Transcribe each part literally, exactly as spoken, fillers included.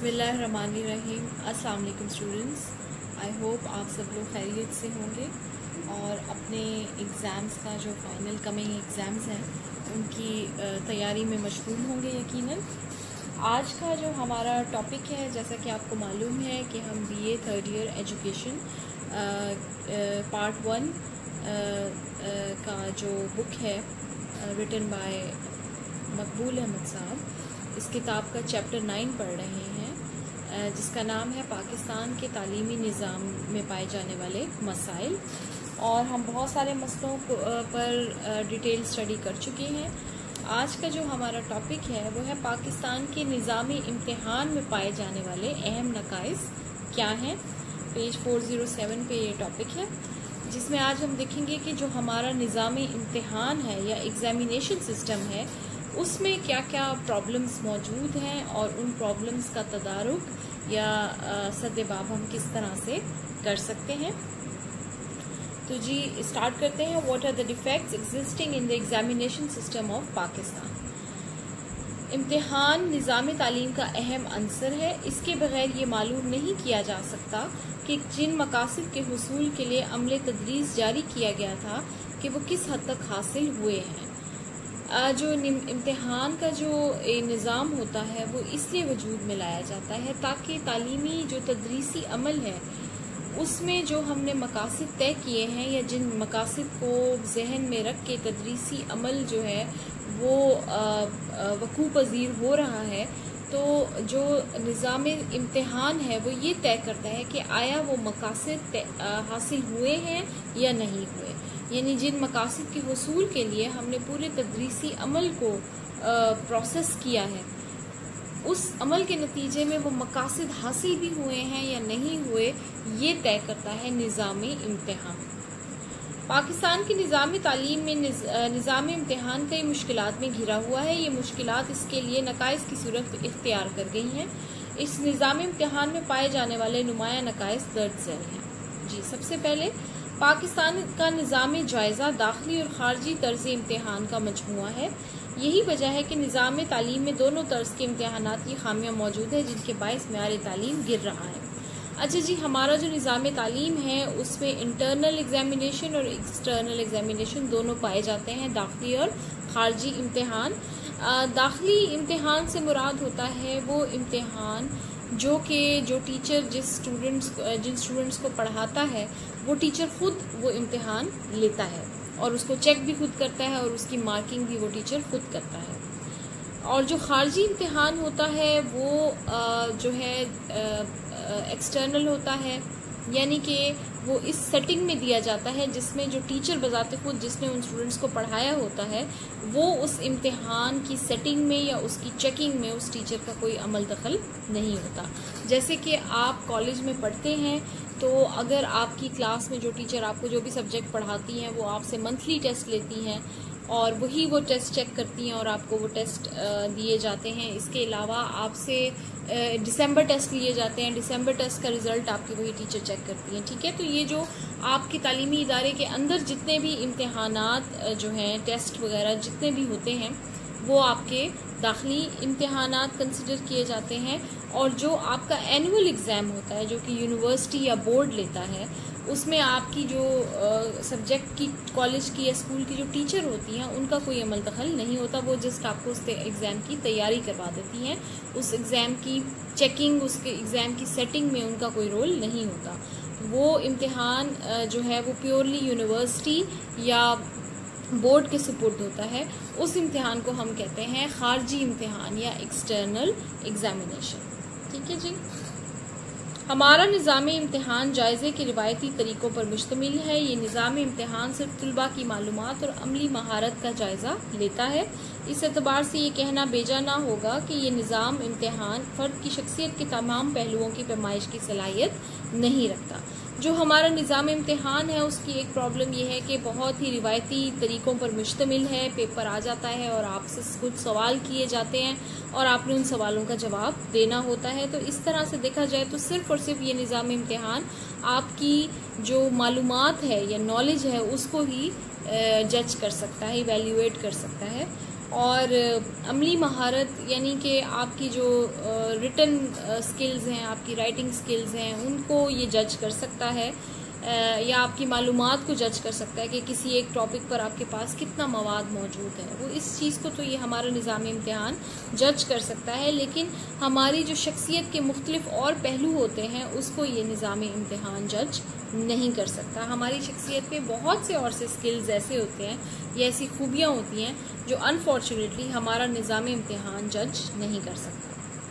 बिस्मिल्लाहिर्रहमानिर्रहीम। अस्सलाम वालेकुम स्टूडेंट्स, आई होप आप सब लोग खैरियत से होंगे और अपने एग्ज़ाम्स का जो फाइनल कमिंग एग्ज़ाम्स हैं उनकी तैयारी में मशगूल होंगे यकीनन। आज का जो हमारा टॉपिक है, जैसा कि आपको मालूम है कि हम BA third year education part one का जो बुक है रिटन बाय मकबूल अहमद साहब, इस किताब का चैप्टर नाइन पढ़ रहे हैं, जिसका नाम है पाकिस्तान के तालीमी निज़ाम में पाए जाने वाले मसाइल। और हम बहुत सारे मसलों पर डिटेल स्टडी कर चुके हैं। आज का जो हमारा टॉपिक है वो है पाकिस्तान के निज़ामी इम्तिहान में पाए जाने वाले अहम नकाइस क्या हैं। पेज फोर ज़ीरो सेवन पे ये टॉपिक है, जिसमें आज हम देखेंगे कि जो हमारा निज़ामी इम्तिहान है या एग्ज़ामिनेशन सिस्टम है उसमें क्या क्या प्रॉब्लम्स मौजूद हैं और उन प्रॉब्लम्स का तदारुक या सद्देबाब हम किस तरह से कर सकते हैं। तो जी स्टार्ट करते हैं। What are the defects existing in the examination system of Pakistan. इम्तिहान निज़ाम तालीम का अहम अंसर है। इसके बगैर ये मालूम नहीं किया जा सकता कि जिन मकासद के हुसूल के लिए अमले तदरीस जारी किया गया था कि वो किस हद तक हासिल हुए हैं। जो इम्तिहान का जो निज़ाम होता है वो इसलिए वजूद में लाया जाता है ताकि तालीमी जो तदरीसी अमल है उसमें जो हमने मकासद तय किए हैं या जिन मकासद को जहन में रख के तदरीसी अमल जो है वो वकू पज़ीर हो रहा है, तो जो निज़ाम इम्तिहान है वो ये तय करता है कि आया वो मकासद हासिल हुए हैं या नहीं हुए। यानी जिन मकासद के हुसूल के लिए हमने पूरे तदरीसी अमल को प्रोसेस किया है उस अमल के नतीजे में वो मकासद हासिल भी हुए हैं या नहीं हुए, ये तय करता है निज़ामी इम्तिहान। पाकिस्तान की निज़ामी तालीम में निज़ाम इम्तिहान कई मुश्किलात में घिरा हुआ है। ये मुश्किलात इसके लिए नकाइस की सूरत इख्तियार कर गई हैं। इस निज़ाम इम्तिहान में पाए जाने वाले नुमाया नकाइस दर्ज झेल हैं। जी सबसे पहले पाकिस्तान का निज़ामी जायज़ा दाखिली और ख़ारजी तर्ज़ इम्तिहान का मजमुआ है। यही वजह है कि निज़ाम तालीम में दोनों तर्ज़ के इम्तिहानात की खामियां मौजूद है, जिनके बायस मेयार तालीम गिर रहा है। अच्छा जी, हमारा जो निज़ाम तालीम है उसमें इंटरनल एग्जामिनेशन और एक्सटर्नल एग्जामिनेशन दोनों पाए जाते हैं, दाखिली और ख़ारजी इम्तिहान। दाखिली इम्तिहान से मुराद होता है वो इम्तिहान जो कि जो टीचर जिस स्टूडेंट्स जिन स्टूडेंट्स को पढ़ाता है वो टीचर खुद वो इम्तिहान लेता है और उसको चेक भी खुद करता है और उसकी मार्किंग भी वो टीचर खुद करता है। और जो खारजी इम्तिहान होता है वो जो है एक्सटर्नल होता है, यानी कि वो इस सेटिंग में दिया जाता है जिसमें जो टीचर बजाते खुद जिसने उन स्टूडेंट्स को पढ़ाया होता है वो उस इम्तिहान की सेटिंग में या उसकी चेकिंग में उस टीचर का कोई अमल दखल नहीं होता। जैसे कि आप कॉलेज में पढ़ते हैं तो अगर आपकी क्लास में जो टीचर आपको जो भी सब्जेक्ट पढ़ाती हैं वो आपसे मंथली टेस्ट लेती हैं और वही वो टेस्ट चेक करती हैं और आपको वो टेस्ट दिए जाते हैं। इसके अलावा आपसे दिसंबर टेस्ट लिए जाते हैं, दिसंबर टेस्ट का रिज़ल्ट आपकी वही टीचर चेक करती हैं। ठीक है, तो ये जो आपके तालीमी इदारे के अंदर जितने भी इम्तिहानात जो हैं, टेस्ट वगैरह जितने भी होते हैं वो आपके दाखिली इम्तिहानात कंसिडर किए जाते हैं। और जो आपका एनुअल एग्ज़ाम होता है जो कि यूनिवर्सिटी या बोर्ड लेता है उसमें आपकी जो सब्जेक्ट की कॉलेज की या स्कूल की जो टीचर होती हैं उनका कोई अमल दखल नहीं होता। वो जस्ट आपको उस एग्ज़ाम की तैयारी करवा देती हैं, उस एग्ज़ाम की चेकिंग, उसके एग्ज़ाम की सेटिंग में उनका कोई रोल नहीं होता। वो इम्तिहान जो है वो प्योरली यूनिवर्सिटी या बोर्ड के सुपुर्द होता है। उस इम्तिहान को हम कहते हैं खारजी इम्तिहान या एक्सटर्नल एग्जामिनेशन। ठीक है जी, हमारा निज़ाम इम्तिहान जायज़े के रिवायती तरीक़ों पर मुश्तमिल है। ये निज़ाम इम्तिहान सिर्फ तलबा की मालूमात और अमली महारत का जायज़ा लेता है। इस एतबार से ये कहना बेजा ना होगा कि ये निज़ाम इम्तिहान फ़र्द की शख्सियत के तमाम पहलुओं की पैमाइश की सलाहियत नहीं रखता। जो हमारा निज़ाम इम्तिहान है उसकी एक प्रॉब्लम यह है कि बहुत ही रिवायती तरीक़ों पर मुश्तमिल है। पेपर आ जाता है और आपसे कुछ सवाल किए जाते हैं और आपने उन सवालों का जवाब देना होता है। तो इस तरह से देखा जाए तो सिर्फ़ और सिर्फ ये निज़ाम इम्तिहान आपकी जो मालूमात है या नॉलेज है उसको ही जज कर सकता है, इवेल्यूएट कर सकता है। और अमली महारत यानी कि आपकी जो रिटन स्किल्स हैं, आपकी राइटिंग स्किल्स हैं, उनको ये जज कर सकता है, या आपकी मालूमात को जज कर सकता है कि किसी एक टॉपिक पर आपके पास कितना मवाद मौजूद है। वो इस चीज़ को तो ये हमारा निज़ाम इम्तिहान जज कर सकता है, लेकिन हमारी जो शख्सियत के मुख्तलिफ और पहलू होते हैं उसको ये निज़ाम इम्तिहान जज नहीं कर सकता। हमारी शख्सियत में बहुत से और से स्किल्स ऐसे होते हैं या ऐसी खूबियाँ होती हैं जो अनफॉर्चुनेटली हमारा निज़ाम इम्तिहान जज नहीं कर सकता।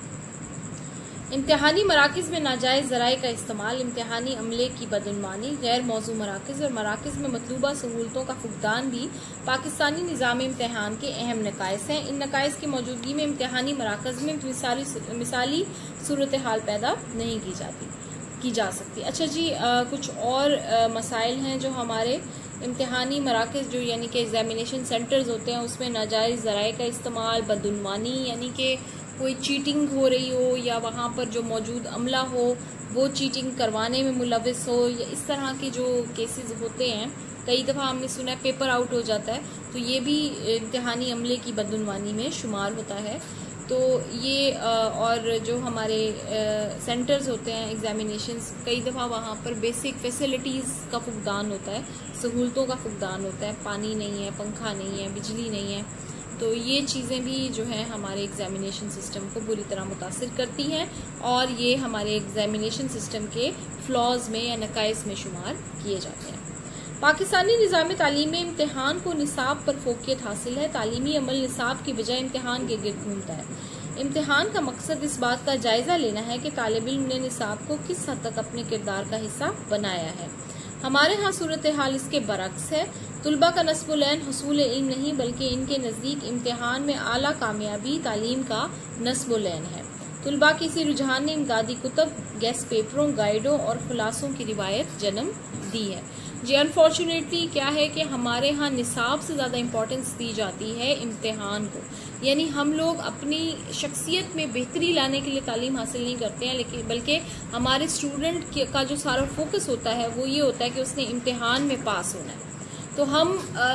इम्तिहानी मराकज़ में नाजायज़ ज़राए का इस्तेमाल, इम्तिहानी अमले की बदउनवानी, गैर मौजू मराकज़ और मराकज़ में मतलूबा सहूलतों का फुकदान भी पाकिस्तानी निज़ाम इम्तिहान के अहम नकाइस हैं। इन नकाइस की मौजूदगी में इम्तिहानी मराकज़ में मिसाली मिसाली सूरत हाल पैदा नहीं की जाती की जा सकती। अच्छा जी, आ, कुछ और आ, मसाइल हैं जो हमारे इम्तिहानी मराकज़ जो यानी कि एग्जामिनेशन सेंटर्स होते हैं उसमें नाजायज़ ज़राए का इस्तेमाल, बदउनवानी यानी कि कोई चीटिंग हो रही हो या वहाँ पर जो मौजूद अमला हो वो चीटिंग करवाने में मुलविस हो, या इस तरह के जो केसेस होते हैं, कई दफ़ा हमने सुना है पेपर आउट हो जाता है, तो ये भी इम्तिहानी अमले की बदउनवानी में शुमार होता है। तो ये और जो हमारे सेंटर्स होते हैं एग्जामिनेशंस, कई दफ़ा वहाँ पर बेसिक फैसिलिटीज़ का फुकदान होता है, सहूलतों का फुकदान होता है, पानी नहीं है, पंखा नहीं है, बिजली नहीं है। तो ये चीज़ें भी जो हैं हमारे एग्जामिनेशन सिस्टम को बुरी तरह मुतासिर करती हैं और ये हमारे एग्जामिनेशन सिस्टम के फ्लॉज में या नकाइस में शुमार किए जाते हैं। पाकिस्तानी निज़ाम तालीम में इम्तिहान को निसाब पर फोकियत हासिल है। तालीमी अमल निसाब की बजाय इम्तिहान के गिर्द घूमता है। इम्तिहान का मकसद इस बात का जायज़ा लेना है कि तालिब इल्म ने निसाब को किस हद तक अपने किरदार का हिस्सा बनाया है। हमारे यहाँ सूरत हाल इसके बरक्स है। तुलबा का नस्बुल-ऐन हुसूल इल्म नहीं बल्कि इनके नज़दीक इम्तिहान में आला कामयाबी तालीम का नस्बुल-ऐन है। तुलबा की इसी रुझान ने इमदादी कुतब, गेस्ट पेपरों, गाइडों और खुलासों की रिवायत जन्म दी है। जी अनफॉर्चुनेटली क्या है कि हमारे यहाँ निसाब से ज़्यादा इम्पोर्टेंस दी जाती है इम्तिहान को, यानी हम लोग अपनी शख्सियत में बेहतरी लाने के लिए तालीम हासिल नहीं करते हैं, लेकिन बल्कि हमारे स्टूडेंट का जो सारा फोकस होता है वो ये होता है कि उसने इम्तिहान में पास होना है। तो हम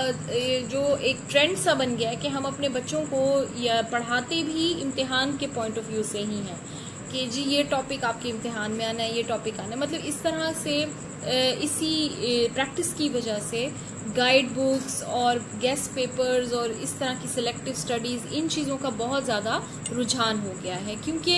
जो एक ट्रेंड सा बन गया है कि हम अपने बच्चों को या पढ़ाते भी इम्तिहान के पॉइंट ऑफ व्यू से ही हैं कि जी ये टॉपिक आपके इम्तिहान में आना है, ये टॉपिक आना है। मतलब इस तरह से इसी प्रैक्टिस की वजह से गाइड बुक्स और गेस्ट पेपर्स और इस तरह की सिलेक्टिव स्टडीज़, इन चीज़ों का बहुत ज़्यादा रुझान हो गया है, क्योंकि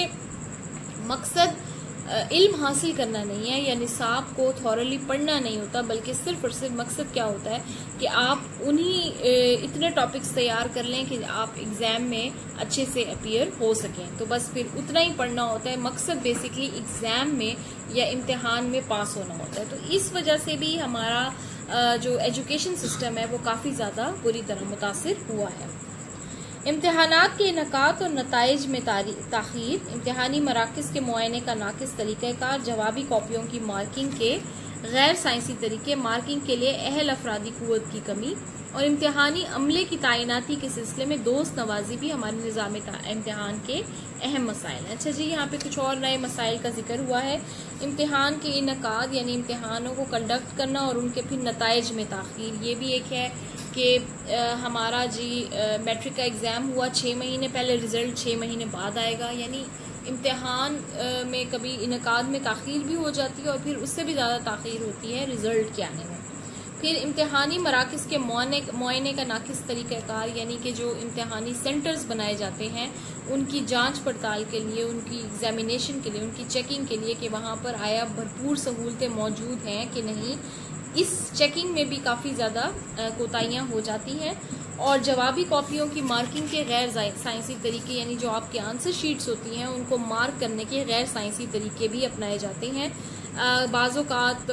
मकसद इल्म हासिल करना नहीं है या निसाब को थॉरली पढ़ना नहीं होता, बल्कि सिर्फ और सिर्फ मकसद क्या होता है कि आप उन्हीं इतने टॉपिक्स तैयार कर लें कि आप एग्ज़ाम में अच्छे से अपीयर हो सकें। तो बस फिर उतना ही पढ़ना होता है। मकसद बेसिकली एग्ज़ाम में या इम्तिहान में पास होना होता है। तो इस वजह से भी हमारा जो एजुकेशन सिस्टम है वो काफ़ी ज़्यादा बुरी तरह मुतासिर हुआ है। इम्तिहानात के इनकात और नताइज में ताख़ीर, इम्तिहानी मराकज़ के मुआयने का नाकिस तरीक़ाकार, जवाबी कॉपियों की मार्किंग के गैर साइंसी तरीके, मार्किंग के लिए अहल अफरादी क़ुव्वत की कमी और इम्तिहानी अमले की तैनाती के सिलसिले में दोस्त नवाजी भी हमारे निज़ाम इम्तिहान के अहम मसाइल हैं। अच्छा जी, यहाँ पे कुछ और नए मसाइल का जिक्र हुआ है। इम्तिहान के इनकाद यानी इम्तिहानों को कंडक्ट करना और उनके फिर नताइज में ताख़ीर, ये भी एक है कि हमारा जी मैट्रिक का एग्ज़ाम हुआ छः महीने पहले, रिज़ल्ट छः महीने बाद आएगा, यानी इम्तिहान में कभी इनकाद में ताख़ीर भी हो जाती है और फिर उससे भी ज़्यादा ताख़ीर होती है रिज़ल्ट के आने में। फिर इम्तिहानी मराकज़ के मुआयने का नाकिस तरीक़ाकार, यानी कि जो इम्तिहानी सेंटर्स बनाए जाते हैं उनकी जांच पड़ताल के लिए, उनकी एग्ज़ामिनेशन के लिए, उनकी चेकिंग के लिए कि वहाँ पर आया भरपूर सहूलतें मौजूद हैं कि नहीं, इस चेकिंग में भी काफ़ी ज़्यादा कोताहियाँ हो जाती हैं। और जवाबी कॉपियों की मार्किंग के गैर साइंसी तरीके, यानी जो आपके आंसर शीट्स होती हैं उनको मार्क करने के गैर साइंसी तरीके भी अपनाए जाते हैं। बाज़ोकात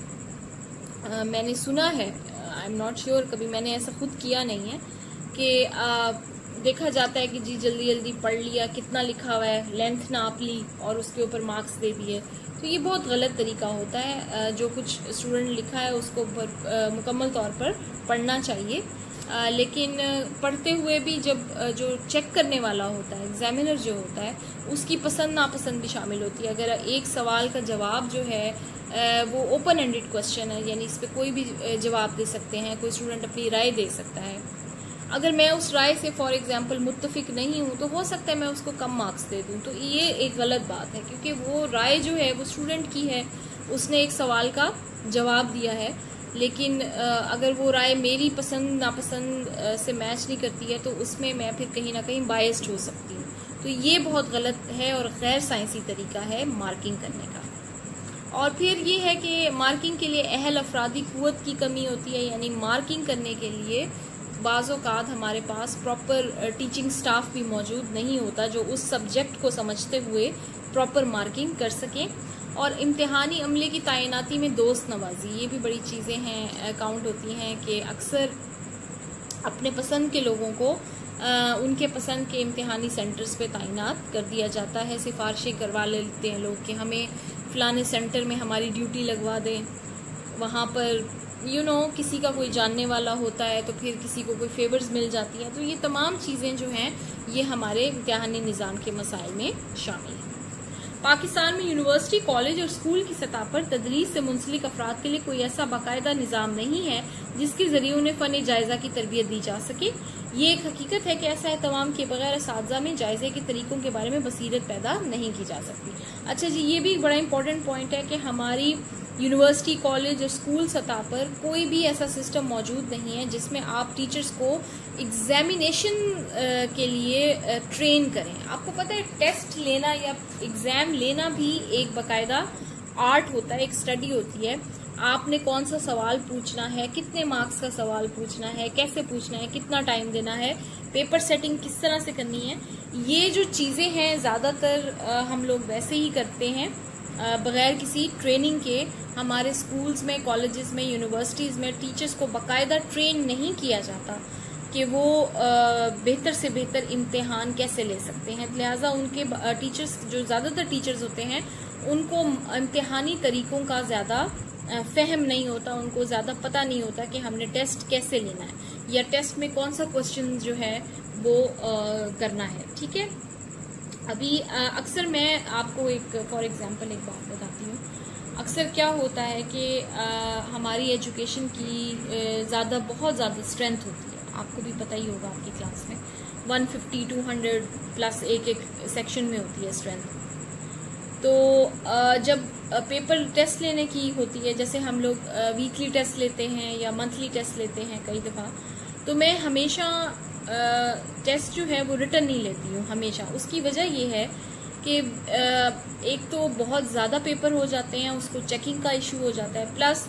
मैंने सुना है, आई एम नॉट श्योर, कभी मैंने ऐसा खुद किया नहीं है, कि आ, देखा जाता है कि जी जल्दी जल्दी पढ़ लिया, कितना लिखा हुआ है, लेंथ नाप ली और उसके ऊपर मार्क्स दे दिए। तो ये बहुत गलत तरीका होता है। जो कुछ स्टूडेंट लिखा है उसको मुकम्मल तौर पर पढ़ना चाहिए, आ, लेकिन पढ़ते हुए भी जब जो चेक करने वाला होता है, एग्जामिनर जो होता है, उसकी पसंद नापसंद भी शामिल होती है। अगर एक सवाल का जवाब जो है वो ओपन एंडेड क्वेश्चन है, यानी इस पर कोई भी जवाब दे सकते हैं, कोई स्टूडेंट अपनी राय दे सकता है। अगर मैं उस राय से फॉर एग्जांपल मुत्तफिक नहीं हूँ तो हो सकता है मैं उसको कम मार्क्स दे दूँ। तो ये एक गलत बात है, क्योंकि वो राय जो है वो स्टूडेंट की है, उसने एक सवाल का जवाब दिया है, लेकिन अगर वो राय मेरी पसंद नापसंद से मैच नहीं करती है तो उसमें मैं फिर कहीं ना कहीं बायस्ड हो सकती हूँ। तो ये बहुत गलत है और गैर साइंसी तरीका है मार्किंग करने का। और फिर ये है कि मार्किंग के लिए अहल अफरादी क़ुव्वत की कमी होती है, यानी मार्किंग करने के लिए बाज़ औक़ात हमारे पास प्रॉपर टीचिंग स्टाफ भी मौजूद नहीं होता जो उस सब्जेक्ट को समझते हुए प्रॉपर मार्किंग कर सकें। और इम्तिहानी अमले की तैनाती में दोस्त नवाजी, ये भी बड़ी चीज़ें हैं काउंट होती हैं कि अक्सर अपने पसंद के लोगों को आ, उनके पसंद के इम्तिहानी सेंटर्स पे तैनात कर दिया जाता है। सिफारिशें करवा लेते हैं लोग कि हमें फ़लाने सेंटर में हमारी ड्यूटी लगवा दें, वहाँ पर यू you नो know, किसी का कोई जानने वाला होता है तो फिर किसी को कोई फेवर्स मिल जाती हैं। तो ये तमाम चीज़ें जो हैं ये हमारे इम्तिहानी निज़ाम के मसाइल में शामिल हैं। पाकिस्तान में यूनिवर्सिटी, कॉलेज और स्कूल की सतह पर तदरीस से मुंसलिक अफराद के लिए कोई ऐसा बाकायदा निज़ाम नहीं है जिसके जरिए उन्हें फ़न जायज़ा की तरबियत दी जा सके। ये एक हकीकत है कि ऐसा एहतमाम के बगैर असातिज़ा में जायज़े के तरीक़ों के बारे में बसीरत पैदा नहीं की जा सकती। अच्छा जी, ये भी एक बड़ा इंपॉर्टेंट पॉइंट है कि हमारी यूनिवर्सिटी, कॉलेज और स्कूल सतह पर कोई भी ऐसा सिस्टम मौजूद नहीं है जिसमें आप टीचर्स को एग्जामिनेशन के लिए ट्रेन करें। आपको पता है टेस्ट लेना या एग्ज़ाम लेना भी एक बाकायदा आर्ट होता है, एक स्टडी होती है। आपने कौन सा सवाल पूछना है, कितने मार्क्स का सवाल पूछना है, कैसे पूछना है, कितना टाइम देना है, पेपर सेटिंग किस तरह से करनी है, ये जो चीज़ें हैं ज़्यादातर हम लोग वैसे ही करते हैं बग़ैर किसी ट्रेनिंग के। हमारे स्कूल्स में, कॉलेजेस में, यूनिवर्सिटीज़ में टीचर्स को बाकायदा ट्रेन नहीं किया जाता कि वो बेहतर से बेहतर इम्तिहान कैसे ले सकते हैं। लिहाजा उनके टीचर्स, जो ज़्यादातर टीचर्स होते हैं, उनको इम्तिहानी तरीक़ों का ज़्यादा फ़हम नहीं होता, उनको ज़्यादा पता नहीं होता कि हमने टेस्ट कैसे लेना है या टेस्ट में कौन सा क्वेश्चन जो है वो आ, करना है। ठीक है, अभी अक्सर मैं आपको एक फॉर एग्जांपल एक बात बताती हूँ। अक्सर क्या होता है कि हमारी एजुकेशन की ज़्यादा बहुत ज़्यादा स्ट्रेंथ होती है, आपको भी पता ही होगा, आपकी क्लास में one fifty two hundred plus एक एक सेक्शन में होती है स्ट्रेंथ। तो जब पेपर टेस्ट लेने की होती है, जैसे हम लोग वीकली टेस्ट लेते हैं या मंथली टेस्ट लेते हैं कई दफ़ा, तो मैं हमेशा टेस्ट जो है वो रिटर्न नहीं लेती हूँ हमेशा। उसकी वजह ये है कि एक तो बहुत ज़्यादा पेपर हो जाते हैं, उसको चेकिंग का इशू हो जाता है, प्लस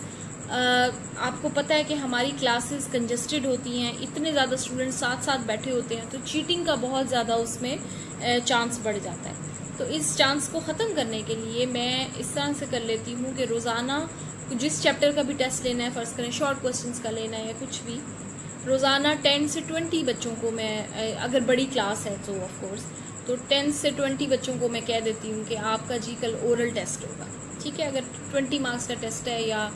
आपको पता है कि हमारी क्लासेस कंजस्टेड होती हैं, इतने ज़्यादा स्टूडेंट साथ साथ बैठे होते हैं, तो चीटिंग का बहुत ज़्यादा उसमें चांस बढ़ जाता है। तो इस चांस को ख़त्म करने के लिए मैं इस तरह से कर लेती हूँ कि रोज़ाना जिस चैप्टर का भी टेस्ट लेना है, फ़र्ज़ करें शॉर्ट क्वेश्चंस का लेना है या कुछ भी, रोज़ाना टेन से ट्वेंटी बच्चों को मैं, अगर बड़ी क्लास है तो ऑफ कोर्स, तो टेन से ट्वेंटी बच्चों को मैं कह देती हूँ कि आपका जी कल ओरल टेस्ट होगा। ठीक है, अगर ट्वेंटी मार्क्स का टेस्ट है या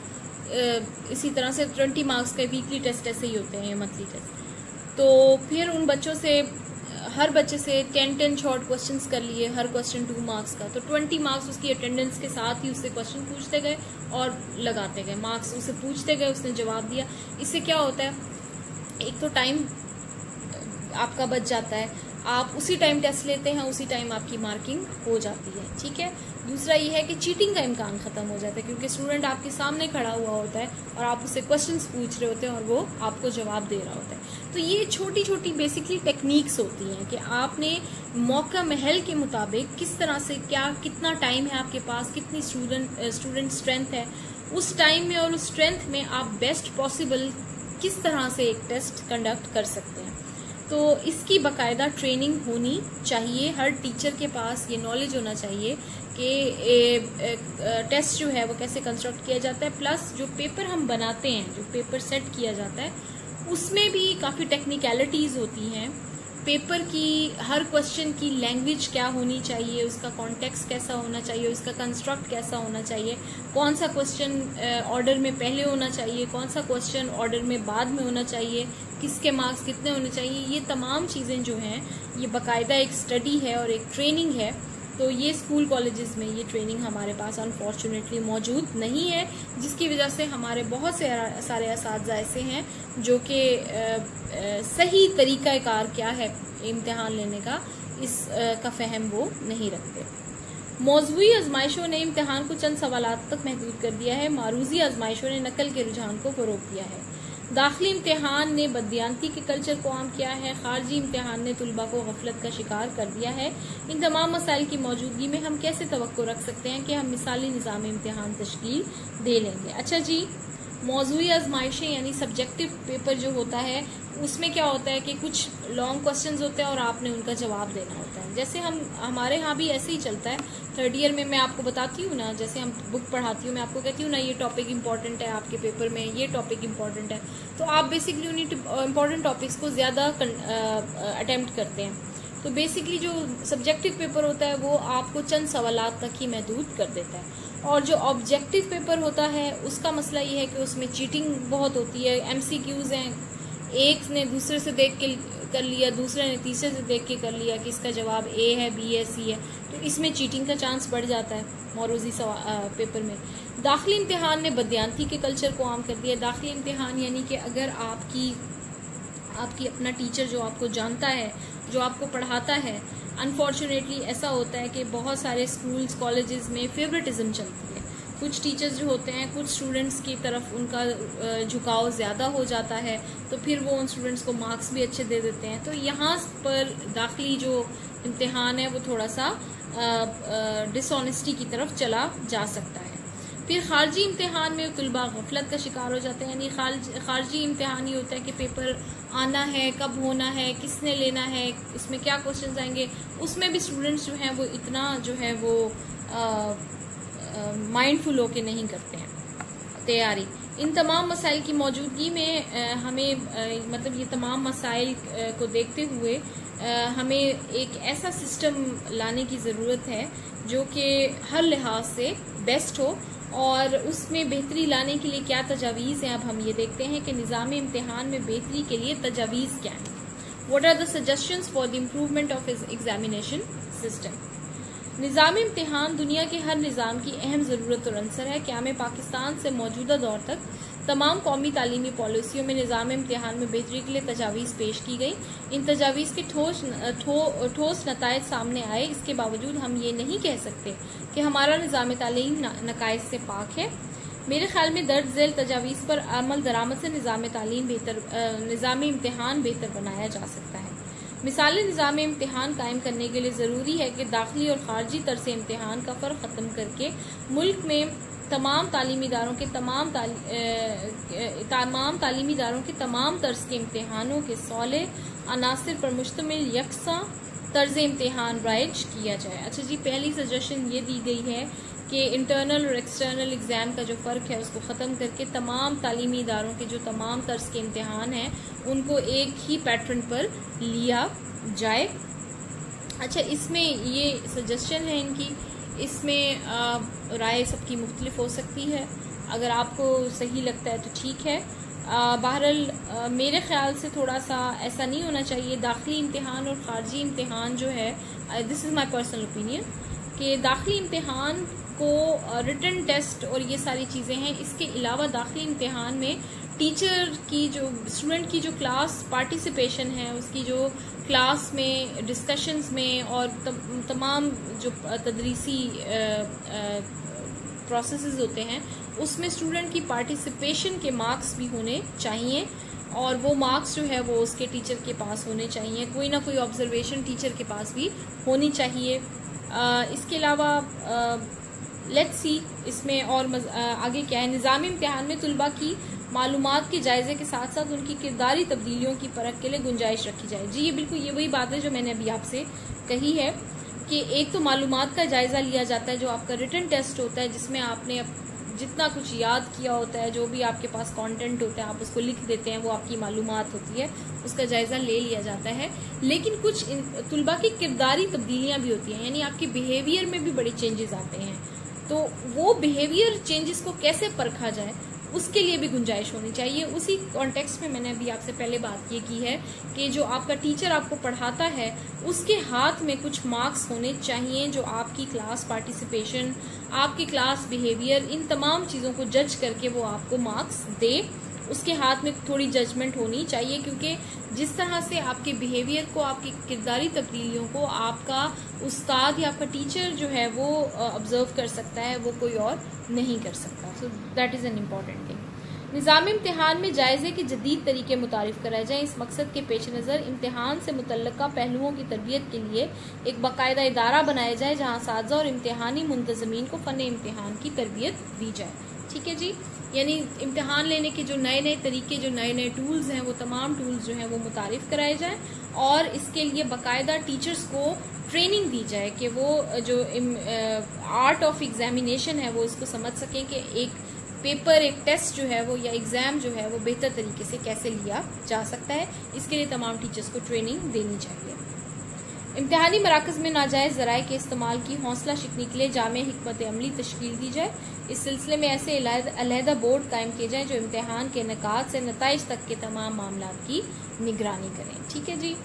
इसी तरह से ट्वेंटी मार्क्स का वीकली टेस्ट ऐसे ही होते हैं या मंथली टेस्ट, तो फिर उन बच्चों से, हर बच्चे से टेन टेन शॉर्ट क्वेश्चंस कर लिए, हर क्वेश्चन टू मार्क्स का, तो ट्वेंटी मार्क्स उसकी अटेंडेंस के साथ ही उससे क्वेश्चन पूछते गए और लगाते गए, मार्क्स उससे पूछते गए, उसने जवाब दिया। इससे क्या होता है, एक तो टाइम आपका बच जाता है, आप उसी टाइम टेस्ट लेते हैं, उसी टाइम आपकी मार्किंग हो जाती है। ठीक है, दूसरा ये है कि चीटिंग का इम्कान ख़त्म हो जाता है, क्योंकि स्टूडेंट आपके सामने खड़ा हुआ होता है और आप उससे क्वेश्चंस पूछ रहे होते हैं और वो आपको जवाब दे रहा होता है। तो ये छोटी छोटी बेसिकली टेक्निक्स होती हैं कि आपने मौका महल के मुताबिक किस तरह से, क्या कितना टाइम है आपके पास, कितनी स्टूडेंट स्टूडेंट स्ट्रेंथ है, उस टाइम में और उस स्ट्रेंथ में आप बेस्ट पॉसिबल किस तरह से एक टेस्ट कंडक्ट कर सकते हैं। तो इसकी बाकायदा ट्रेनिंग होनी चाहिए, हर टीचर के पास ये नॉलेज होना चाहिए कि टेस्ट जो है वो कैसे कंस्ट्रक्ट किया जाता है, प्लस जो पेपर हम बनाते हैं, जो पेपर सेट किया जाता है, उसमें भी काफ़ी टेक्निकलिटीज़ होती हैं। पेपर की हर क्वेश्चन की लैंग्वेज क्या होनी चाहिए, उसका कॉन्टेक्स्ट कैसा होना चाहिए, उसका कंस्ट्रक्ट कैसा होना चाहिए, कौन सा क्वेश्चन ऑर्डर में पहले होना चाहिए, कौन सा क्वेश्चन ऑर्डर में बाद में होना चाहिए, किसके मार्क्स कितने होने चाहिए, ये तमाम चीज़ें जो हैं ये बाकायदा एक स्टडी है और एक ट्रेनिंग है। तो ये स्कूल कॉलेजेस में ये ट्रेनिंग हमारे पास अनफॉर्चुनेटली मौजूद नहीं है, जिसकी वजह से हमारे बहुत से सारे असातिज़ा ऐसे हैं जो कि सही तरीक़ाकार क्या है इम्तिहान लेने का, इस आ, का फ़हम वो नहीं रखते। मौजूई आजमाइशों ने इम्तिहान को चंद सवालात तक महदूद कर दिया है। मारूजी आजमाइशों ने नकल के रुझान को फ़रोग़ दिया है। दाखिली इम्तिहान ने बददियानती के कल्चर को आम किया है। खारजी इम्तिहान ने तुलबा को गफलत का शिकार कर दिया है। इन तमाम मसाइल की मौजूदगी में हम कैसे तवक्को रख सकते हैं कि हम मिसाली निज़ाम इम्तिहान तश्कील दे लेंगे। अच्छा जी, मौजूई आजमाइशें यानी सब्जेक्टिव पेपर जो होता है उसमें क्या होता है कि कुछ लॉन्ग क्वेश्चंस होते हैं और आपने उनका जवाब देना होता है। जैसे हम हमारे यहाँ भी ऐसे ही चलता है। थर्ड ईयर में मैं आपको बताती हूँ ना, जैसे हम बुक पढ़ाती हूँ, मैं आपको कहती हूँ ना ये टॉपिक इंपॉर्टेंट है आपके पेपर में, ये टॉपिक इंपॉर्टेंट है, तो आप बेसिकली उन्हीं इंपॉर्टेंट टॉपिक्स को ज़्यादा अटेम्प्ट करते हैं। तो बेसिकली जो सब्जेक्टिव पेपर होता है वो आपको चंद सवालात तक ही महदूद कर देता है। और जो ऑब्जेक्टिव पेपर होता है उसका मसला ये है कि उसमें चीटिंग बहुत होती है। एमसीक्यूज़ हैं, एक ने दूसरे से देख के कर लिया, दूसरे ने तीसरे से देख के कर लिया कि इसका जवाब ए है, बी है, सी है, तो इसमें चीटिंग का चांस बढ़ जाता है मौरूज़ी पेपर में। दाखिली इम्तिहान ने बददियानती के कल्चर को आम कर दिया। दाखिली इम्तिहान यानी कि अगर आपकी आपकी अपना टीचर जो आपको जानता है, जो आपको पढ़ाता है, अनफॉर्चुनेटली ऐसा होता है कि बहुत सारे स्कूल्स कॉलेजेस में फेवरेटिज्म चलती है। कुछ टीचर्स जो होते हैं कुछ स्टूडेंट्स की तरफ उनका झुकाव ज़्यादा हो जाता है, तो फिर वो उन स्टूडेंट्स को मार्क्स भी अच्छे दे देते हैं। तो यहाँ पर दाखिली जो इम्तिहान है वो थोड़ा सा डिसऑनेस्टी की तरफ चला जा सकता है। फिर खारजी इम्तिहान में तुलबा गफलत का शिकार हो जाते हैं। यानी खारजी इम्तिहान ये होता है कि पेपर आना है, कब होना है, किसने लेना है, इसमें क्या क्वेश्चंस आएंगे, उसमें भी स्टूडेंट्स जो हैं वो इतना जो है वो माइंडफुल होके नहीं करते हैं तैयारी। इन तमाम मसाइल की मौजूदगी में आ, हमें आ, मतलब ये तमाम मसाइल को देखते हुए आ, हमें एक ऐसा सिस्टम लाने की ज़रूरत है जो कि हर लिहाज से बेस्ट हो। और उसमें बेहतरी लाने के लिए क्या तजावीज़ हैं, अब हम ये देखते हैं कि निज़ाम इम्तिहान में बेहतरी के लिए तजावीज़ क्या हैं। What are the suggestions for the improvement of his examination system. निज़ाम इम्तिहान दुनिया के हर निज़ाम की अहम ज़रूरत और अंसर है। क़याम पाकिस्तान से मौजूदा दौर तक तमाम कौमी तालीमी पॉलिसियों में निज़ाम इम्तिहान में बेहतरी के लिए तजावीज़ पेश की गई। इन तजावीज़ के ठोस ठो, ठोस नतायज सामने आए। इसके बावजूद हम ये नहीं कह सकते कि हमारा निज़ाम तालीम नकाइज से पाक है। मेरे ख्याल में दर्ज झेल तजावीज़ पर अमल दरामद से निज़ाम तालीम बेहतर निज़ाम इम्तिहान बेहतर बनाया जा सकता है। मिसाली निज़ाम इम्तिहान कायम करने के लिए ज़रूरी है कि दाखिली और खारजी तरस इम्तिहान का फ़र्क ख़त्म करके मुल्क में तमाम तालीमी इदारों के तमाम ताली, ए, तमाम तालीमी इदारों के तमाम तर्ज के इम्तिहानों के सौले अनासिर पर मुश्तमिल यकसा तर्ज इम्तिहान राइज किया जाए। अच्छा जी, पहली सजेशन ये दी गई है कि इंटरनल और एक्सटर्नल एग्ज़ाम का जो फ़र्क है उसको ख़त्म करके तमाम तालीमी इदारों के जो तमाम तर्ज के इम्तिहान हैं उनको एक ही पैटर्न पर लिया जाए। अच्छा, इसमें ये सजेशन है इनकी, इसमें राय सबकी मुख्तलिफ हो सकती है। अगर आपको सही लगता है तो ठीक है। बहरहाल मेरे ख्याल से थोड़ा सा ऐसा नहीं होना चाहिए। दाखिली इम्तिहान और खारजी इम्तिहान जो है, this is my personal opinion, कि दाखिली इम्तिहान को रिटन टेस्ट और ये सारी चीज़ें हैं। इसके अलावा दाखिली इम्तिहान में टीचर की जो स्टूडेंट की जो क्लास पार्टिसिपेशन है, उसकी जो क्लास में डिस्कशंस में और तमाम जो तदरीसी प्रोसेसेस होते हैं उसमें स्टूडेंट की पार्टिसिपेशन के मार्क्स भी होने चाहिए। और वो मार्क्स जो है वो उसके टीचर के पास होने चाहिए। कोई ना कोई ऑब्जर्वेशन टीचर के पास भी होनी चाहिए। आ, इसके अलावा लेट्स सी इसमें और मज, आ, आगे क्या है। निज़ाम इम्तिहान में तुलबा की मालूमात के जायजे के साथ साथ उनकी किरदारी तब्दीलियों की परख के लिए गुंजाइश रखी जाए। जी, ये बिल्कुल ये वही बात है जो मैंने अभी आपसे कही है कि एक तो मालूमात का जायजा लिया जाता है, जो आपका रिटन टेस्ट होता है जिसमें आपने जितना कुछ याद किया होता है, जो भी आपके पास कंटेंट होता है आप उसको लिख देते हैं, वो आपकी मालूमात होती है, उसका जायजा ले लिया जाता है। लेकिन कुछ तुलबा की किरदारी तब्दीलियां भी होती हैं, यानी आपके बिहेवियर में भी बड़े चेंजेस आते हैं। तो वो बिहेवियर चेंजेस को कैसे परखा जाए उसके लिए भी गुंजाइश होनी चाहिए। उसी कॉन्टेक्स्ट में मैंने अभी आपसे पहले बात ये की है कि जो आपका टीचर आपको पढ़ाता है उसके हाथ में कुछ मार्क्स होने चाहिए जो आपकी क्लास पार्टिसिपेशन, आपकी क्लास बिहेवियर, इन तमाम चीज़ों को जज करके वो आपको मार्क्स दे। उसके हाथ में थोड़ी जजमेंट होनी चाहिए, क्योंकि जिस तरह से आपके बिहेवियर को, आपकी किरदारी तब्दीलियों को आपका उस्ताद या आपका टीचर जो है वो ऑब्जर्व कर सकता है, वो कोई और नहीं कर सकता। So that is an important thing. निज़ाम इम्तिहान में जायज़े के जदीद तरीके मुतारिफ कराए जाएँ। इस मकसद के पेश नज़र इम्तिहान से मुतल्लिका पहलुओं की तरबियत के लिए एक बाकायदा इदारा बनाया जाए जहाँ साज़ा और इम्तिहानी मुंतज़मीन को फ़न इम्तिहान की तरबियत दी जाए। ठीक है जी, यानी इम्तिहान लेने के जो नए नए तरीके, जो नए नए टूल्स हैं, वो तमाम टूल्स जो हैं वो मुतारिफ कराए जाएँ और इसके लिए बाकायदा टीचर्स को ट्रेनिंग दी जाए कि वो जो आर्ट ऑफ एग्जामिनेशन है वो इसको समझ सकें कि एक पेपर, एक टेस्ट जो है वो या एग्ज़ाम जो है वो बेहतर तरीके से कैसे लिया जा सकता है। इसके लिए तमाम टीचर्स को ट्रेनिंग देनी चाहिए। इम्तिहानी मराकज़ में नाजायज़ ज़राए के इस्तेमाल की हौसला शिकनी के लिए जामे हिकमत अमली तश्कील दी जाए। इस सिलसिले में ऐसे अलहदा बोर्ड कायम किए जाएँ जो इम्तिहान के निकात से नताइज तक के तमाम मामला की निगरानी करें। ठीक है जी,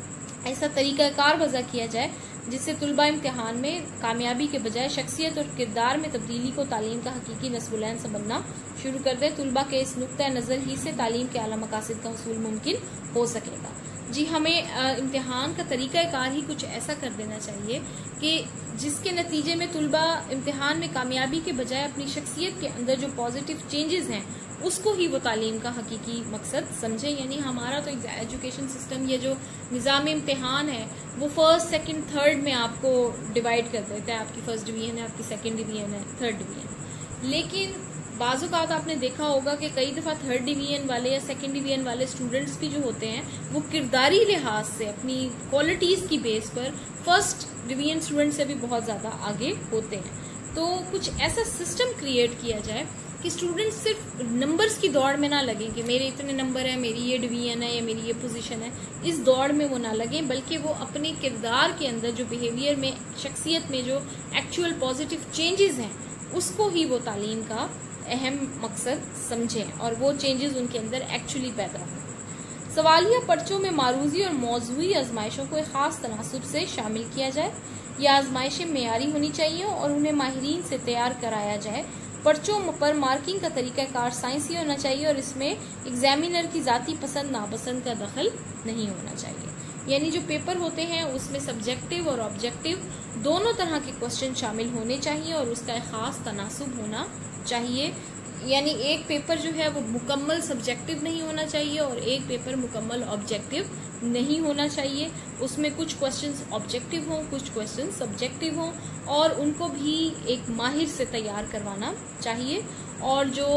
ऐसा तरीक़ाकार वज़ा किया जाए जिससे तुलबा इम्तिहान में कामयाबी के बजाय शख्सियत और किरदार में तब्दीली को तालीम का हकीकी नस्बुलैन समझना शुरू कर दे। तुलबा के इस नुक्ता नज़र ही से तालीम के आला मकासद का हसूल मुमकिन हो सकेगा। जी, हमें इम्तिहान का तरीक़ाकार ही कुछ ऐसा कर देना चाहिए कि जिसके नतीजे में तुलबा इम्तिहान में कामयाबी के बजाय अपनी शख्सियत के अंदर जो पॉजिटिव चेंजेस हैं उसको ही वो तालीम का हकीकी मकसद समझे। यानी हमारा तो एजुकेशन सिस्टम, ये जो निज़ाम इम्तिहान है वो फर्स्ट, सेकंड, थर्ड में आपको डिवाइड कर देता है। आपकी फर्स्ट डिवीजन है, आपकी सेकंड डिवीजन है, थर्ड डिवीजन। लेकिन बाज़-औक़ात आपने देखा होगा कि कई दफ़ा थर्ड डिवीजन वाले या सेकंड डिवीजन वाले स्टूडेंट्स भी जो होते हैं वो किरदारी लिहाज से अपनी क्वालिटीज़ की बेस पर फर्स्ट डिवीजन स्टूडेंट से भी बहुत ज़्यादा आगे होते हैं। तो कुछ ऐसा सिस्टम क्रिएट किया जाए कि स्टूडेंट्स सिर्फ नंबर्स की दौड़ में ना लगें कि मेरे इतने नंबर है, मेरी ये डिवीजन है या मेरी ये पोजीशन है, इस दौड़ में वो ना लगें, बल्कि वो अपने किरदार के अंदर जो बिहेवियर में, शख्सियत में जो एक्चुअल पॉजिटिव चेंजेस हैं उसको ही वो तालीम का अहम मकसद समझें और वो चेंजेस उनके अंदर एक्चुअली पैदा हों। सवालिया पर्चों में मारूजी और मौजूई आजमाइशों को एक ख़ास तनासुब से शामिल किया जाए। यह आजमाइशें मेयारी होनी चाहिए और उन्हें माहिरीन से तैयार कराया जाए। पर्चों पर मार्किंग का तरीक़ाकार साइंसी होना चाहिए और इसमें एग्जामिनर की ज़ाती पसंद नापसंद का दखल नहीं होना चाहिए। यानी जो पेपर होते हैं उसमें सब्जेक्टिव और ऑब्जेक्टिव दोनों तरह के क्वेश्चन शामिल होने चाहिए और उसका एक ख़ास तनासुब होना चाहिए। यानी एक पेपर जो है वो मुकम्मल सब्जेक्टिव नहीं होना चाहिए और एक पेपर मुकम्मल ऑब्जेक्टिव नहीं होना चाहिए। उसमें कुछ क्वेश्चंस ऑब्जेक्टिव हों, कुछ क्वेश्चन सब्जेक्टिव हों और उनको भी एक माहिर से तैयार करवाना चाहिए। और जो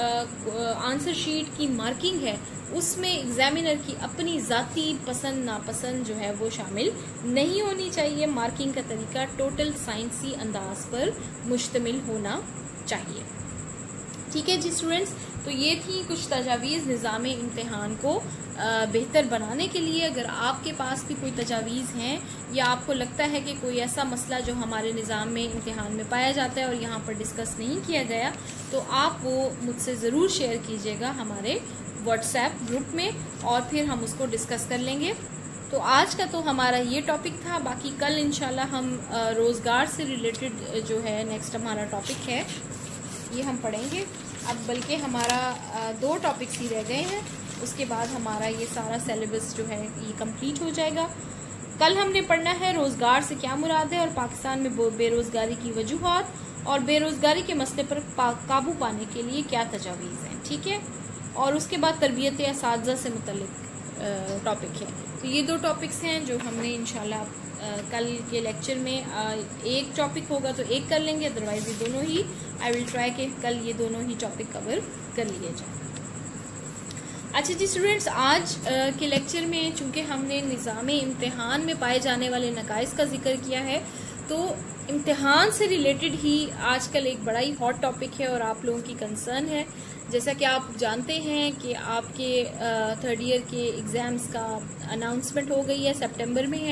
आंसर शीट की मार्किंग है उसमें एग्जामिनर की अपनी ज़ाती पसंद नापसंद जो है वो शामिल नहीं होनी चाहिए। मार्किंग का तरीका टोटल साइंसी अंदाज पर मुश्तमिल होना चाहिए। ठीक है जी स्टूडेंट्स, तो ये थी कुछ तजावीज़ निज़ाम इम्तिहान को बेहतर बनाने के लिए। अगर आपके पास भी कोई तजावीज़ हैं या आपको लगता है कि कोई ऐसा मसला जो हमारे निज़ाम में इम्तिहान में पाया जाता है और यहाँ पर डिस्कस नहीं किया गया, तो आप वो मुझसे ज़रूर शेयर कीजिएगा हमारे व्हाट्सएप ग्रुप में और फिर हम उसको डिस्कस कर लेंगे। तो आज का तो हमारा ये टॉपिक था। बाकी कल इंशाल्लाह हम रोज़गार से रिलेटेड जो है नेक्स्ट हमारा टॉपिक है ये हम पढ़ेंगे। अब बल्कि हमारा दो टॉपिक्स ही रह गए हैं, उसके बाद हमारा ये सारा सिलेबस जो है ये कंप्लीट हो जाएगा। कल हमने पढ़ना है रोज़गार से क्या मुराद है और पाकिस्तान में बेरोज़गारी की वजूहात और बेरोज़गारी के मसले पर काबू पाने के लिए क्या तजावीज़ हैं। ठीक है, और उसके बाद तरबियत असातिज़ा से मुतल्लिक टॉपिक है। तो ये दो टॉपिक्स हैं जो हमने इंशाल्लाह कल के लेक्चर में एक टॉपिक होगा तो एक कर लेंगे, अदरवाइज ये दोनों ही आई विल ट्राई कि कल ये दोनों ही टॉपिक कवर कर लिए जाए। अच्छा जी स्टूडेंट्स, आज के लेक्चर में चूँकि हमने निज़ाम इम्तिहान में पाए जाने वाले नकाइस का जिक्र किया है, तो इम्तिहान से रिलेटेड ही आजकल एक बड़ा ही हॉट टॉपिक है और आप लोगों की कंसर्न है। जैसा कि आप जानते हैं कि आपके थर्ड ईयर के एग्ज़ाम्स का अनाउंसमेंट हो गई है, सितंबर में है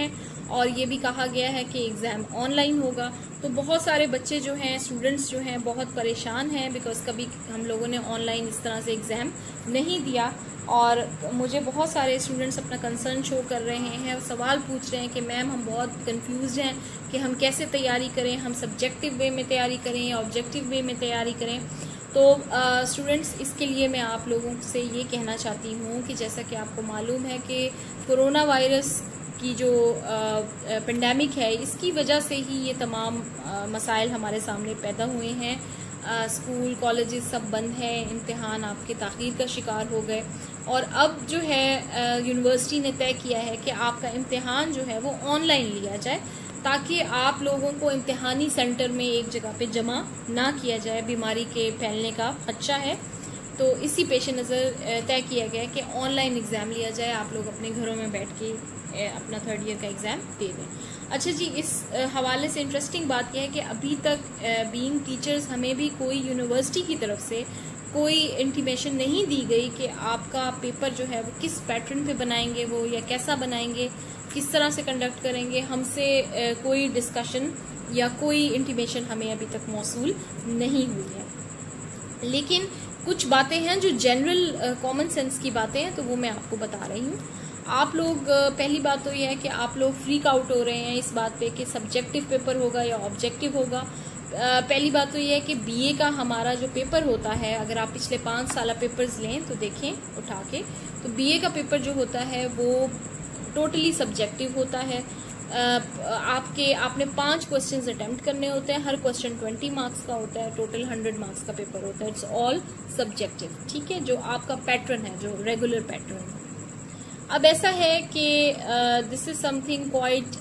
और ये भी कहा गया है कि एग्ज़ाम ऑनलाइन होगा। तो बहुत सारे बच्चे जो हैं, स्टूडेंट्स जो हैं, बहुत परेशान हैं बिकॉज कभी हम लोगों ने ऑनलाइन इस तरह से एग्ज़ाम नहीं दिया। और मुझे बहुत सारे स्टूडेंट्स अपना कंसर्न शो कर रहे हैं, सवाल पूछ रहे हैं कि मैम हम बहुत कंफ्यूज हैं कि हम कैसे तैयारी करें, हम सब्जेक्टिव वे में तैयारी करें या ऑब्जेक्टिव वे में तैयारी करें। तो स्टूडेंट्स, इसके लिए मैं आप लोगों से ये कहना चाहती हूँ कि जैसा कि आपको मालूम है कि कोरोना वायरस की जो पेंडेमिक है, इसकी वजह से ही ये तमाम मसाइल हमारे सामने पैदा हुए हैं। आ, स्कूल कॉलेजेस सब बंद हैं, इम्तिहान आपके ताख़ीर का शिकार हो गए और अब जो है यूनिवर्सिटी ने तय किया है कि आपका इम्तिहान जो है वो ऑनलाइन लिया जाए ताकि आप लोगों को इम्तिहानी सेंटर में एक जगह पे जमा ना किया जाए, बीमारी के फैलने का खदशा है। तो इसी पेश नज़र तय किया गया है कि ऑनलाइन एग्ज़ाम लिया जाए, आप लोग अपने घरों में बैठ के अपना थर्ड ईयर का एग्ज़ाम दे दें। अच्छा जी, इस हवाले से इंटरेस्टिंग बात यह है कि अभी तक बीइंग टीचर्स हमें भी कोई यूनिवर्सिटी की तरफ से कोई इंटीमेशन नहीं दी गई कि आपका पेपर जो है वो किस पैटर्न पे बनाएंगे वो, या कैसा बनाएंगे, किस तरह से कंडक्ट करेंगे। हमसे कोई डिस्कशन या कोई इंटीमेशन हमें अभी तक मौसूल नहीं हुई है। लेकिन कुछ बातें हैं जो जनरल कॉमन सेंस की बातें हैं, तो वो मैं आपको बता रही हूँ। आप लोग, पहली बात तो यह है कि आप लोग फ्रीक आउट हो रहे हैं इस बात पे कि सब्जेक्टिव पेपर होगा या ऑब्जेक्टिव होगा। पहली बात तो यह है कि बीए का हमारा जो पेपर होता है, अगर आप पिछले पाँच साल पेपर्स लें तो देखें उठा के, तो बीए का पेपर जो होता है वो टोटली सब्जेक्टिव होता है। आपके आपने पांच क्वेश्चंस अटेम्प्ट करने होते हैं, हर क्वेश्चन ट्वेंटी मार्क्स का होता है, टोटल हंड्रेड मार्क्स का पेपर होता है। इट्स ऑल सब्जेक्टिव, ठीक है, जो आपका पैटर्न है, जो रेगुलर पैटर्न है। अब ऐसा है कि this is something quite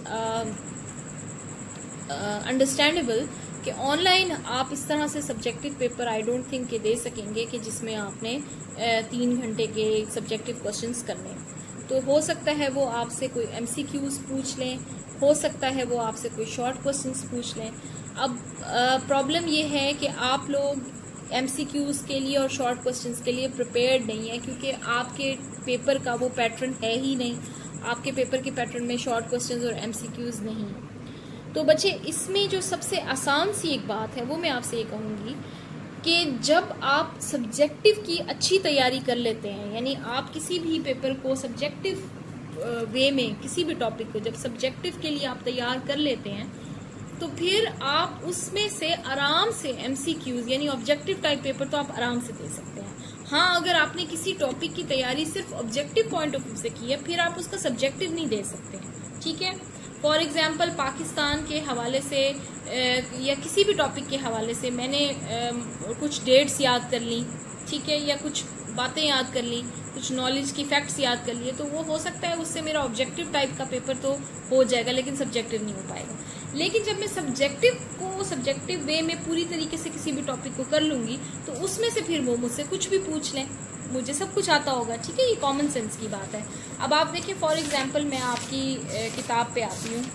understandable कि ऑनलाइन आप इस तरह से subjective paper I don't think के दे सकेंगे कि जिसमें आपने uh, तीन घंटे के सब्जेक्टिव क्वेश्चंस करने। तो हो सकता है वो आपसे कोई एमसीक्यूज पूछ लें, हो सकता है वो आपसे कोई शॉर्ट क्वेश्चंस पूछ लें। अब प्रॉब्लम ये है कि आप लोग एमसीक्यूज के लिए और शॉर्ट क्वेश्चंस के लिए प्रिपेयर्ड नहीं है, क्योंकि आपके पेपर का वो पैटर्न है ही नहीं। आपके पेपर के पैटर्न में शॉर्ट क्वेश्चंस और एमसीक्यूज नहीं। तो बच्चे, इसमें जो सबसे आसान सी एक बात है वो मैं आपसे ये कहूँगी कि जब आप सब्जेक्टिव की अच्छी तैयारी कर लेते हैं, यानी आप किसी भी पेपर को सब्जेक्टिव वे में, किसी भी टॉपिक को जब सब्जेक्टिव के लिए आप तैयार कर लेते हैं, तो फिर आप उसमें से आराम से एमसीक्यूज यानी ऑब्जेक्टिव टाइप पेपर तो आप आराम से दे सकते हैं। हाँ, अगर आपने किसी टॉपिक की तैयारी सिर्फ ऑब्जेक्टिव पॉइंट ऑफ व्यू से की है, फिर आप उसका सब्जेक्टिव नहीं दे सकते, ठीक है। फॉर एग्जाम्पल, पाकिस्तान के हवाले से या किसी भी टॉपिक के हवाले से मैंने कुछ डेट्स याद कर ली, ठीक है, या कुछ बातें याद कर ली, कुछ नॉलेज की फैक्ट्स याद कर लिए, तो वो हो सकता है उससे मेरा ऑब्जेक्टिव टाइप का पेपर तो हो जाएगा, लेकिन सब्जेक्टिव नहीं हो पाएगा। लेकिन जब मैं सब्जेक्टिव को सब्जेक्टिव वे में पूरी तरीके से किसी भी टॉपिक को कर लूंगी, तो उसमें से फिर वो मुझसे कुछ भी पूछ लें, मुझे सब कुछ आता होगा, ठीक है। ये कॉमन सेंस की बात है। अब आप देखिए, फॉर एग्जाम्पल मैं आपकी किताब पे आती हूँ,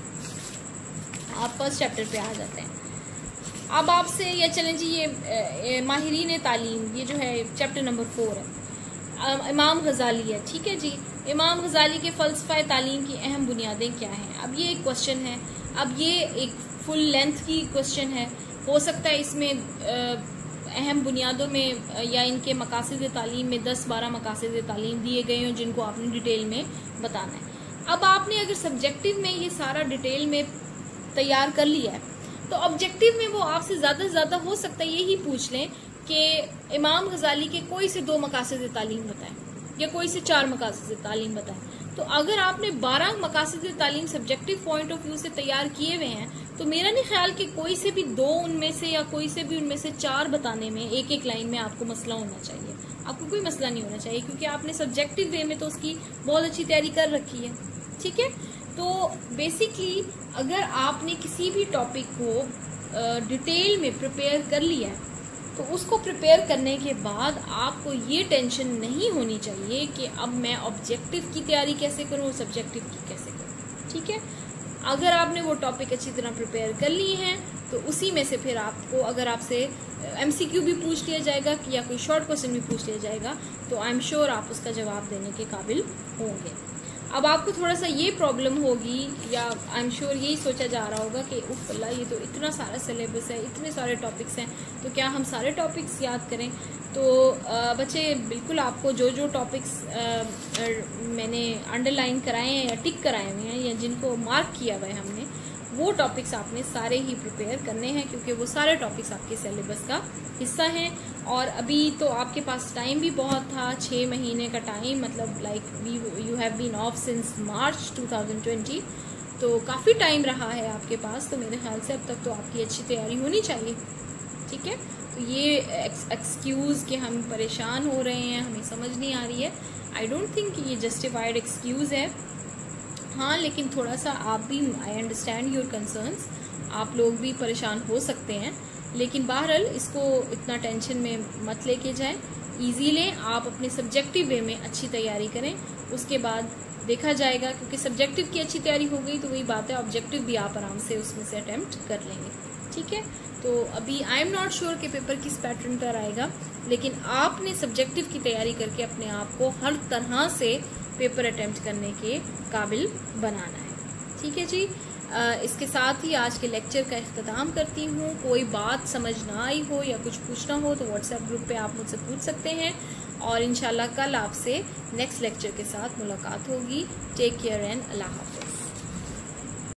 आप फर्स्ट चैप्टर पे आ जाते हैं। अब आपसे या चलें जी, ये माहिरीन तालीम, ये जो है चैप्टर नंबर फोर है, इमाम गजाली है, ठीक है जी। इमाम गजाली के फ़लसफ़ा तालीम की अहम बुनियादें क्या हैं? अब ये एक क्वेश्चन है। अब ये एक फुल लेंथ की क्वेश्चन है, हो सकता है इसमें अहम बुनियादों में या इनके मकासद तालीम में दस बारह मकासद तालीम दिए गए हों जिनको आपने डिटेल में बताना है। अब आपने अगर सब्जेक्टिव में ये सारा डिटेल में तैयार कर लिया है, तो ऑब्जेक्टिव में वो आपसे ज़्यादा से ज़्यादा हो सकता है यही पूछ लें कि इमाम गजाली के कोई से दो मकासद तालीम बताएं या कोई से चार मकासद तालीम बताएं। तो अगर आपने बारह मकासद तालीम सब्जेक्टिव पॉइंट ऑफ व्यू से तैयार किए हुए हैं, तो मेरा नहीं ख्याल कि कोई से भी दो उनमें से या कोई से भी उनमें से चार बताने में एक एक लाइन में आपको मसला होना चाहिए। आपको कोई मसला नहीं होना चाहिए, क्योंकि आपने सब्जेक्टिव वे में तो उसकी बहुत अच्छी तैयारी कर रखी है, ठीक है। तो बेसिकली अगर आपने किसी भी टॉपिक को डिटेल में प्रिपेयर कर लिया है, तो उसको प्रिपेयर करने के बाद आपको ये टेंशन नहीं होनी चाहिए कि अब मैं ऑब्जेक्टिव की तैयारी कैसे करूँ, सब्जेक्टिव की कैसे करूँ, ठीक है। अगर आपने वो टॉपिक अच्छी तरह प्रिपेयर कर लिए हैं, तो उसी में से फिर आपको, अगर आपसे एमसीक्यू भी पूछ लिया जाएगा या कोई शॉर्ट क्वेश्चन भी पूछ लिया जाएगा, तो आई एम श्योर आप उसका जवाब देने के काबिल होंगे। अब आपको थोड़ा सा ये प्रॉब्लम होगी या आई एम श्योर यही सोचा जा रहा होगा कि उफ अल्लाह ये तो इतना सारा सिलेबस है, इतने सारे टॉपिक्स हैं, तो क्या हम सारे टॉपिक्स याद करें। तो आ, बच्चे बिल्कुल आपको जो जो टॉपिक्स मैंने अंडरलाइन कराए हैं या टिक कराए हुए हैं या जिनको मार्क किया हुआ है हमने, वो टॉपिक्स आपने सारे ही प्रिपेयर करने हैं, क्योंकि वो सारे टॉपिक्स आपके सिलेबस का हिस्सा हैं। और अभी तो आपके पास टाइम भी बहुत था, छः महीने का टाइम, मतलब like we you have been off since March two thousand twenty, तो काफ़ी टाइम रहा है आपके पास। तो मेरे ख्याल से अब तक तो आपकी अच्छी तैयारी होनी चाहिए, ठीक है। तो ये एक्सक्यूज़ कि हम परेशान हो रहे हैं, हमें समझ नहीं आ रही है, आई डोंट थिंक ये जस्टिफाइड एक्सक्यूज़ है। हाँ, लेकिन थोड़ा सा आप भी, आई अंडरस्टैंड योर कंसर्न्स, आप लोग भी परेशान हो सकते हैं, लेकिन बहरहाल इसको इतना टेंशन में मत लेके जाएं, इजी लें। आप अपने सब्जेक्टिव वे में अच्छी तैयारी करें, उसके बाद देखा जाएगा, क्योंकि सब्जेक्टिव की अच्छी तैयारी हो गई तो वही बात है, ऑब्जेक्टिव भी आप आराम से उसमें से अटेम्प्ट कर लेंगे, ठीक है। तो अभी आई एम नॉट श्योर कि पेपर किस पैटर्न पर आएगा, लेकिन आपने सब्जेक्टिव की तैयारी करके अपने आप को हर तरह से पेपर अटेम्प्ट करने के काबिल बनाना है, ठीक है जी। आ, इसके साथ ही आज के लेक्चर का इख्तिताम करती हूँ। कोई बात समझ ना आई हो या कुछ पूछना हो तो व्हाट्सएप ग्रुप पे आप मुझसे पूछ सकते हैं, और इंशाल्लाह कल आपसे नेक्स्ट लेक्चर के साथ मुलाकात होगी। टेक केयर एंड अल्लाह हाफ़िज़।